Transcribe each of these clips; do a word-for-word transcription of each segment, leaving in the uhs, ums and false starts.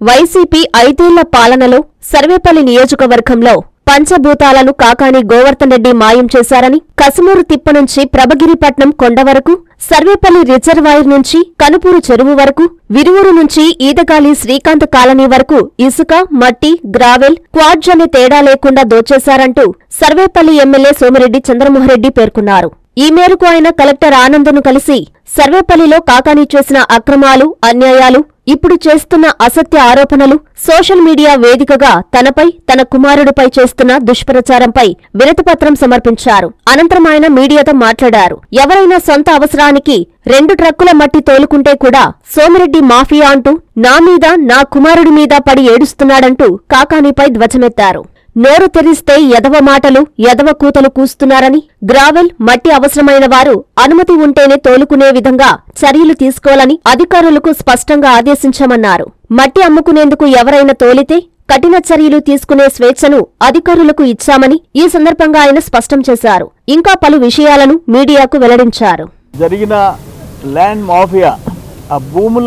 YCP ఐదేళ్ల పాలనలో సర్వేపల్లి నియోజకవర్గంలో పంచభూతాలను కాకాని గోవర్ధన్ రెడ్డి మాయం చేశారని, కసుమూరు తిప్ప నుంచి ప్రభగిరిపట్నం కొండ వరకు, సర్వేపల్లి రిజర్వాయర్ నుంచి కనుపూరు చెరువు వరకు, విరువూరు నుంచి ఈదగాలి శ్రీకాంత్ కాలనీ వరకు ఇసుక, మట్టి, గ్రావెల్, క్వాడ్జ్ అనే తేడా లేకుండా దోచేశారంటూ సర్వేపల్లి ఎమ్మెల్యే సోమిరెడ్డి చంద్రమోహన్రెడ్డి పేర్కొన్నారు. ఈ మేరకు ఆయన కలెక్టర్ ఆనంద్ను కలిసి సర్వేపల్లిలో కాకాని చేసిన అక్రమాలు, అన్యాయాలు, ఇప్పుడు చేస్తున్న అసత్య ఆరోపణలు, సోషల్ మీడియా వేదికగా తనపై, తన కుమారుడిపై చేస్తున్న దుష్ప్రచారంపై వినతిపత్రం సమర్పించారు. అనంతరం ఆయన మీడియాతో మాట్లాడారు. ఎవరైనా సొంత అవసరానికి రెండు ట్రక్కుల మట్టి తోలుకుంటే కూడా సోమిరెడ్డి మాఫియా అంటూ నా మీద, నా కుమారుడి మీద పడి ఏడుస్తున్నాడంటూ కాకానిపై ధ్వజమెత్తారు. నోరు తెరిస్తే ఎదవ మాటలు, ఎదవ కూతలు కూస్తున్నారని, గ్రావెల్, మట్టి అవసరమైన వారు అనుమతి ఉంటేనే తోలుకునే విధంగా చర్యలు తీసుకోవాలని అధికారులకు స్పష్టంగా ఆదేశించామన్నారు. మట్టి అమ్ముకునేందుకు ఎవరైనా తోలితే కఠిన చర్యలు తీసుకునే స్వేచ్ఛను అధికారులకు ఇచ్చామని ఈ సందర్భంగా ఆయన స్పష్టం చేశారు. ఇంకా పలు విషయాలను మీడియాకు వెల్లడించారు. జరిగిన ల్యాండ్ మాఫియా, ఆ భూముల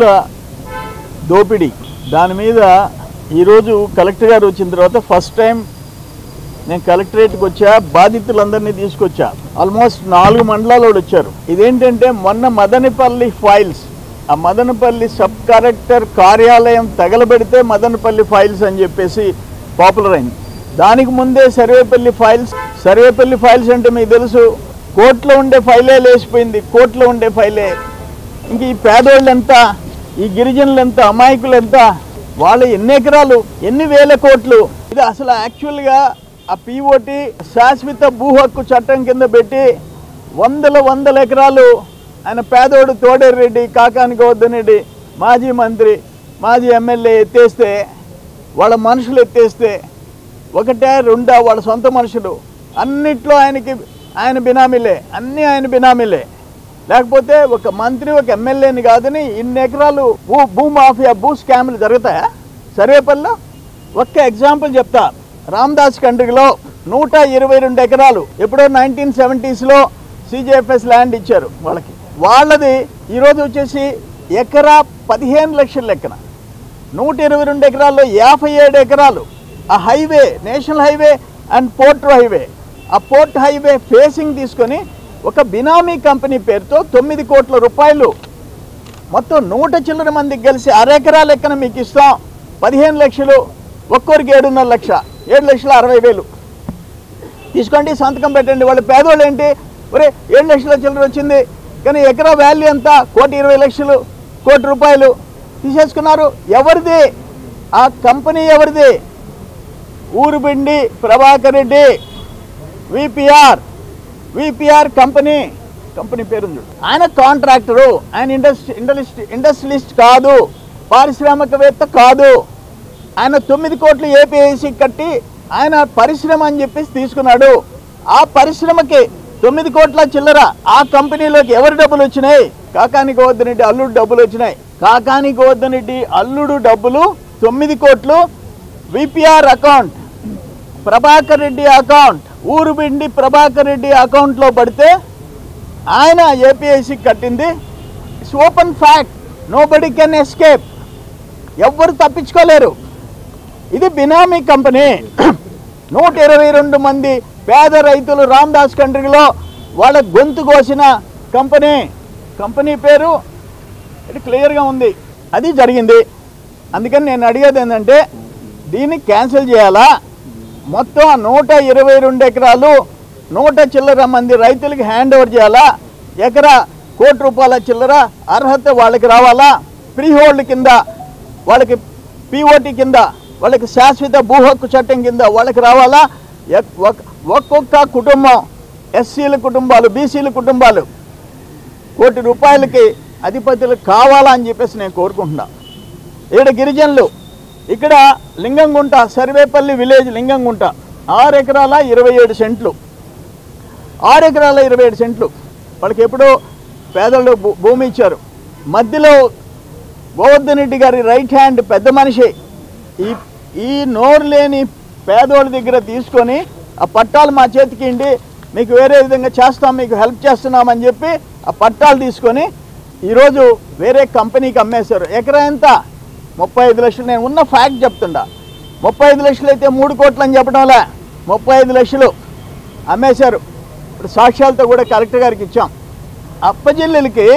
దోపిడీ, దాని మీద ఈరోజు కలెక్టర్ గారు వచ్చిన తర్వాత ఫస్ట్ టైం నేను కలెక్టరేట్కి వచ్చా, బాధితులందరినీ తీసుకొచ్చా. ఆల్మోస్ట్ నాలుగు మండలాలు వచ్చారు. ఇదేంటంటే మొన్న మదనపల్లి ఫైల్స్, ఆ మదనపల్లి సబ్ కలెక్టర్ కార్యాలయం తగలబెడితే మదనపల్లి ఫైల్స్ అని చెప్పేసి పాపులర్ అయింది. దానికి ముందే సర్వేపల్లి ఫైల్స్, సర్వేపల్లి ఫైల్స్ అంటే మీకు తెలుసు, కోర్టులో ఉండే ఫైలే లేచిపోయింది, కోర్టులో ఉండే ఫైలే. ఇంక ఈ పేదోళ్ళు ఎంత, ఈ గిరిజనులు ఎంత, అమాయకులు ఎంత, వాళ్ళు ఎన్ని ఎకరాలు, ఎన్ని వేల కోట్లు. ఇది అసలు యాక్చువల్గా ఆ పీఓటీ శాశ్వత భూ హక్కు చట్టం కింద పెట్టి వందల వందల ఎకరాలు ఆయన పేదోడు తోడేరు రెడ్డి, కాకాని గోవర్ధన్ రెడ్డి, మాజీ మంత్రి, మాజీ ఎమ్మెల్యే ఎత్తేస్తే, వాళ్ళ మనుషులు ఎత్తేస్తే, ఒకటే రెండా వాళ్ళ సొంత మనుషులు, అన్నిట్లో ఆయనకి ఆయన బినామీలే, అన్నీ ఆయన బినామీలే. లేకపోతే ఒక మంత్రి, ఒక ఎమ్మెల్యేని కాదని ఇన్ని ఎకరాలు భూ భూ మాఫియా, భూ స్కామ్లు జరుగుతాయా సర్వేపల్లిలో? ఒక్క ఎగ్జాంపుల్ చెప్తా. రామదాస్ కండ్రిలో నూట ఇరవై రెండు ఎకరాలు ఎప్పుడో నైన్టీన్ సెవెంటీస్లో సిజేఎఫ్ఎస్ ల్యాండ్ ఇచ్చారు వాళ్ళకి. వాళ్ళది ఈరోజు వచ్చేసి ఎకరా పదిహేను లక్షల లెక్కన. నూట ఇరవై రెండు ఎకరాల్లో యాభై ఏడు ఎకరాలు ఆ highway, national highway and port highway, ఆ పోర్ట్ హైవే ఫేసింగ్ తీసుకొని ఒక బినామీ కంపెనీ పేరుతో తొమ్మిది కోట్ల రూపాయలు మొత్తం నూట చిల్లర మందికి కలిసి అరెకరా లెక్కన మీకు ఇస్తాం, పదిహేను లక్షలు, ఒక్కొరికి ఏడున్నర లక్ష, ఏడు లక్షల అరవై వేలు తీసుకోండి, సంతకం పెట్టండి. వాళ్ళు పేదోళ్ళు ఏంటి, ఒరే ఏడు లక్షల చిల్లర వచ్చింది కానీ ఎకరా వాల్యూ ఎంత, కోటి ఇరవై లక్షలు, కోటి రూపాయలు తీసేసుకున్నారు. ఎవరిది ఆ కంపెనీ? ఎవరిది? Urubindi Prabhakar Reddy, VPR VPR company, company పేరుంది. ఆయన కాంట్రాక్టరు, ఆయన ఇండస్ట్రీ ఇండస్ట్రీ ఇండస్ట్రియలిస్ట్ కాదు, పారిశ్రామికవేత్త కాదు. ఆయన తొమ్మిది కోట్లు ఏపీఐసి కట్టి ఆయన పరిశ్రమ అని చెప్పేసి తీసుకున్నాడు. ఆ పరిశ్రమకి తొమ్మిది కోట్ల చిల్లర ఆ కంపెనీలోకి ఎవరి డబ్బులు వచ్చినాయి? కాకాని గోవర్ధన్ రెడ్డి అల్లుడు డబ్బులు వచ్చినాయి. కాకాని గోవర్ధన్ రెడ్డి అల్లుడు డబ్బులు తొమ్మిది కోట్లు VPR account, Prabhakar Reddy account, Urubindi Prabhakar Reddy అకౌంట్లో పడితే ఆయన ఏపీఐసి కట్టింది. It's open fact, nobody can escape, ఎవ్వరు తప్పించుకోలేరు. ఇది బినామీ కంపెనీ. నూట ఇరవై రెండు మంది పేద రైతులు రామదాస్ కండ్రిలో వాళ్ళ గొంతు కోసిన కంపెనీ, కంపెనీ పేరు ఇది క్లియర్గా ఉంది. అది జరిగింది. అందుకని నేను అడిగేది ఏంటంటే దీన్ని క్యాన్సిల్ చేయాలా? మొత్తం నూట ఇరవై రెండు ఎకరాలు నూట చిల్లర మంది రైతులకి హ్యాండ్ ఓవర్ చేయాలా? ఎకరా కోటి రూపాయల చిల్లర అర్హత వాళ్ళకి రావాలా? ఫ్రీ హోల్డ్ కింద వాళ్ళకి, పీఓటీ కింద వాళ్ళకి, శాశ్వత భూ హక్కు చట్టం కింద వాళ్ళకి రావాలా? ఒక్కొక్క కుటుంబం, ఎస్సీల కుటుంబాలు, బీసీల కుటుంబాలు కోటి రూపాయలకి అధిపతులు కావాలా అని చెప్పేసి నేను కోరుకుంటున్నా. ఇక్కడ గిరిజనులు, ఇక్కడ లింగంగుంట, సర్వేపల్లి విలేజ్ లింగంగుంట, ఆరు ఎకరాల ఇరవై ఏడు సెంట్లు ఆరు ఎకరాల ఇరవై ఏడు సెంట్లు వాళ్ళకి ఎప్పుడో పేదలు భూమి ఇచ్చారు. మధ్యలో గోవర్ధన్ రెడ్డి గారి రైట్ హ్యాండ్ పెద్ద మనిషి ఈ ఈ నోరు లేని పేదోళ్ళ దగ్గర తీసుకొని ఆ పట్టాలు మా చేతికి ఇండి, మీకు వేరే విధంగా చేస్తాం, మీకు హెల్ప్ చేస్తున్నామని చెప్పి ఆ పట్టాలు తీసుకొని ఈరోజు వేరే కంపెనీకి అమ్మేశారు. ఎకరా ఎంత? ముప్పై ఐదు లక్షలు నేను ఉన్న ఫ్యాక్ట్ చెప్తుండా. ముప్పై ఐదు లక్షలు అయితే మూడు కోట్లు అని చెప్పడంలా ముప్పై ఐదు లక్షలు అమ్మేశారు. ఇప్పుడు సాక్ష్యాలతో కూడా కలెక్టర్ గారికి ఇచ్చాం. అప్పచెల్లెలకి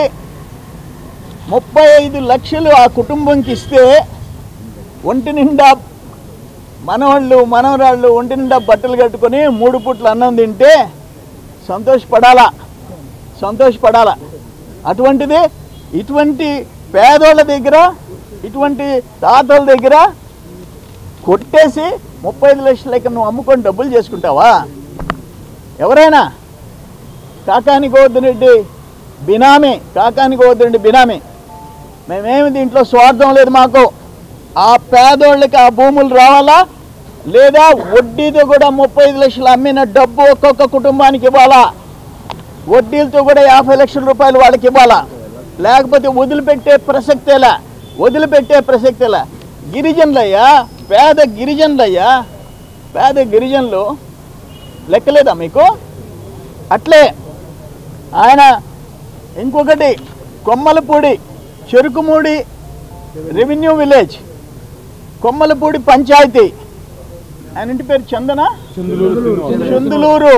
ముప్పై ఐదు లక్షలు ఆ కుటుంబంకి ఇస్తే ఒంటి నిండా మనవాళ్ళు మనవరాళ్ళు ఒంటి నిండా బట్టలు కట్టుకొని మూడు పూట్లు అన్నం తింటే సంతోషపడాలా సంతోషపడాలా అటువంటిది ఇటువంటి పేదోళ్ళ దగ్గర ఇటువంటి తాతల దగ్గర కొట్టేసి ముప్పై ఐదు లక్షల లెక్క నువ్వు అమ్ముకొని డబ్బులు చేసుకుంటావా? ఎవరైనా కాకాని గోవర్ధన్ రెడ్డి బినామీ కాకాని గోవర్ధన్ రెడ్డి బినామీ. మేమేమి దీంట్లో స్వార్థం లేదు మాకు. ఆ పేదోళ్ళకి ఆ భూములు రావాలా లేదా వడ్డీతో కూడా ముప్పై ఐదు లక్షలు అమ్మిన డబ్బు ఒక్కొక్క కుటుంబానికి ఇవ్వాలా, వడ్డీలతో కూడా యాభై లక్షల రూపాయలు వాళ్ళకి ఇవ్వాలా, లేకపోతే వదిలిపెట్టే ప్రసక్తేలా వదిలిపెట్టే ప్రసక్తేలా. గిరిజనులయ్యా, పేద గిరిజనులయ్యా, పేద గిరిజనులు లెక్కలేదా మీకు? అట్లే ఆయన ఇంకొకటి కొమ్మలపూడి చెరుకుమూడి రెవెన్యూ విలేజ్, కొమ్మలపూడి పంచాయతీ, ఆయన ఇంటి పేరు చందన చందులూరు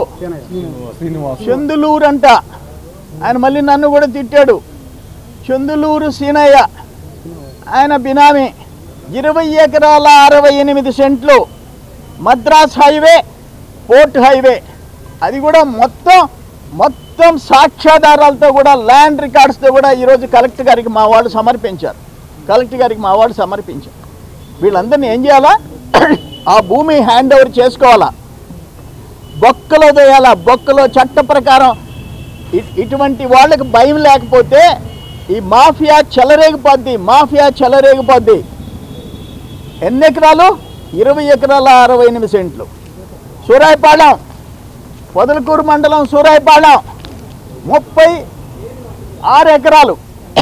చందులూరు అంట. ఆయన మళ్ళీ నన్ను కూడా తిట్టాడు. చందులూరు సీనయ్య ఆయన బినామీ. ఇరవై ఎకరాల అరవై ఎనిమిది సెంట్లు మద్రాస్ హైవే పోర్ట్ హైవే, అది కూడా మొత్తం మొత్తం సాక్ష్యాధారాలతో కూడా ల్యాండ్ రికార్డ్స్తో కూడా ఈరోజు కలెక్టర్ గారికి మా వాళ్ళు సమర్పించారు. కలెక్టర్ గారికి మా వాళ్ళు సమర్పించారు. వీళ్ళందరినీ ఏం చేయాలా? ఆ భూమి హ్యాండ్ ఓవర్ చేసుకోవాలా, బొక్కలో తోయాలా. బొక్కలో చట్ట ప్రకారం ఇటువంటి వాళ్ళకి భయం లేకపోతే ఈ మాఫియా చెలరేగిపోద్ది మాఫియా చెలరేగిపోద్ది. ఎన్ని ఎకరాలు? ఇరవై ఎకరాల అరవై ఎనిమిది సెంట్లు. సూరాయిపాళెం, పొదలకూరు మండలం సూరాయిపాళెం ముప్పై ఆరు ఎకరాలు.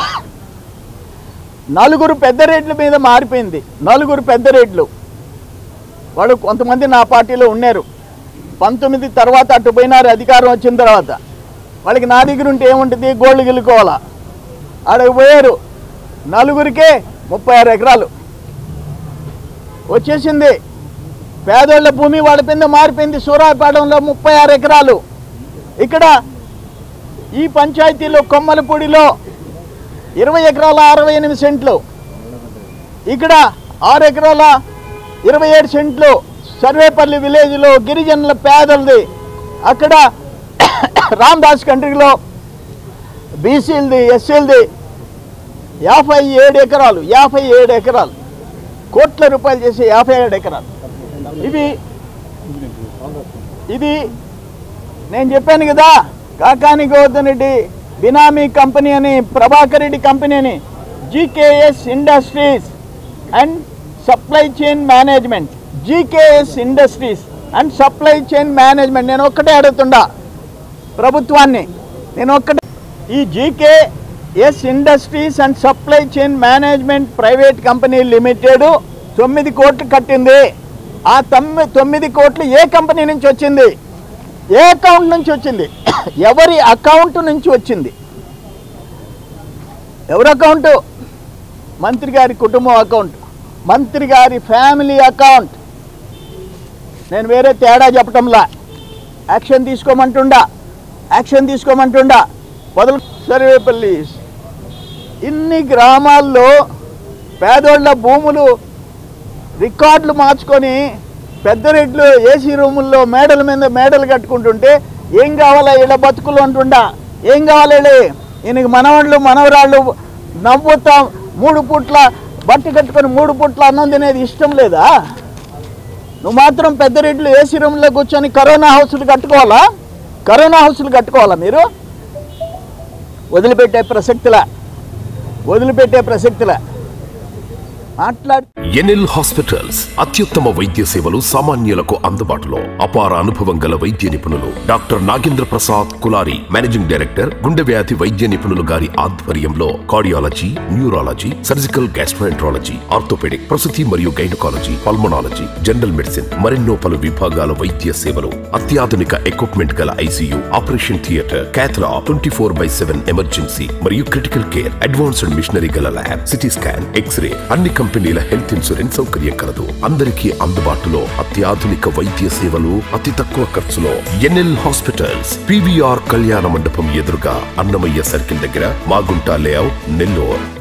నలుగురు పెద్ద రేట్ల మీద మారిపోయింది. నలుగురు పెద్ద రేట్లు వాళ్ళు కొంతమంది నా పార్టీలో ఉన్నారు. పంతొమ్మిది తర్వాత అటు పోయినారు. అధికారం వచ్చిన తర్వాత వాళ్ళకి నా దగ్గర ఉంటే ఏముంటుంది? గోల్డ్ గెలుకోవాలా. ఆడకు పోయారు. నలుగురికే ముప్పై ఆరు ఎకరాలు వచ్చేసింది. పేదోళ్ళ భూమి వాళ్ళ కింద మారిపోయింది. సూరాయిపాలెంలో ముప్పై ఆరు ఎకరాలు. ఇక్కడ ఈ పంచాయతీలో కొమ్మలపూడిలో ఇరవై ఎకరాల అరవై ఎనిమిది సెంట్లు, ఇక్కడ ఆరు ఎకరాల ఇరవై ఏడు సెంట్లు సర్వేపల్లి విలేజ్లో గిరిజనుల పేదలది. అక్కడ రామదాస్ కంట్రీలో బీసీలది ఎస్సీలది యాభై ఏడు ఎకరాలు యాభై ఏడు ఎకరాలు కోట్ల రూపాయలు చేసే యాభై ఏడు ఎకరాలు. ఇవి ఇది నేను చెప్పాను కదా, కాకాని గోవర్ధన్ రెడ్డి బినామీ కంపెనీ అని, ప్రభాకర్ రెడ్డి కంపెనీ అని. GKS industries and supply chain management, GKS industries and supply chain management. నేను ఒక్కటే అడుగుతుండా ప్రభుత్వాన్ని, నేను ఒక్కటే, ఈ GKS industries and supply chain management private company limited తొమ్మిది కోట్లు కట్టింది. ఆ తొమ్మిది తొమ్మిది కోట్లు ఏ కంపెనీ నుంచి వచ్చింది? ఏ అకౌంట్ నుంచి వచ్చింది? ఎవరి అకౌంట్ నుంచి వచ్చింది? ఎవరి అకౌంటు? మంత్రి గారి కుటుంబం అకౌంట్, మంత్రి గారి ఫ్యామిలీ అకౌంట్. నేను వేరే తేడా చెప్పటంలా. యాక్షన్ తీసుకోమంటుండా యాక్షన్ తీసుకోమంటుండా పొదలు సర్వేపల్లి ఇన్ని గ్రామాల్లో పేదోళ్ళ భూములు రికార్డులు మార్చుకొని పెద్ద రేట్లు ఏసీ రూముల్లో మేడల మీద మేడలు కట్టుకుంటుంటే ఏం కావాలా ఇలా బతుకులు అంటుండా? ఏం కావాలి? ఈయనకి మనవాళ్ళు మనవరాళ్ళు నవ్వుతా మూడు పూట్ల బట్ట కట్టుకొని మూడు పూట్ల అన్నం తినేది ఇష్టం లేదా? నువ్వు మాత్రం పెద్ద రేట్లు ఏసీ రూమ్లో కూర్చొని కరోనా హౌస్లు కట్టుకోవాలా? కరోనా హౌస్లు కట్టుకోవాలా? మీరు వదిలిపెట్టే ప్రసక్తిలా వదిలిపెట్టే ప్రసక్తిలా మాట్లాడు. ఎన్ఎల్ హాస్పిటల్స్ అత్యుత్తమ వైద్య సేవలు సామాన్యులకు అందుబాటులో. అపార అనుభవం గల వైద్య నిపుణులు doctor Nagendra Prasad Kulari, managing director, గుండె వ్యాధి వైద్య నిపుణులు గారి ఆధ్వర్యంలో cardiology, neurology, surgical gastroenterology, orthopaedic, ప్రసూతి మరియు గైనకాలజీ, పల్మనాలజీ, జనరల్ మెడిసిన్ మరెన్నో పలు విభాగాల వైద్య సేవలు. అత్యాధునిక ఎక్విప్మెంట్ గల ICU, operation theatre, cath lab, twenty four by seven emergency మరియు క్రిటికల్ కేర్, అడ్వాన్స్డ్ మిషనరీ గల ల్యాబ్, సిటీ స్కాన్, ఎక్స్రే, అన్ని కంపెనీల హెల్త్ ఇన్సూరెన్స్ సౌకర్యం కలదు. అందరికీ అందుబాటులో అత్యాధునిక వైద్య సేవలు అతి తక్కువ ఖర్చులో. ఎన్ఎల్ హాస్పిటల్స్, పీవీఆర్ కళ్యాణ మండపం ఎదురుగా, అన్నమయ్య సర్కిల్ దగ్గర, మాగుంట లేఅవుట్, నెల్లూరు.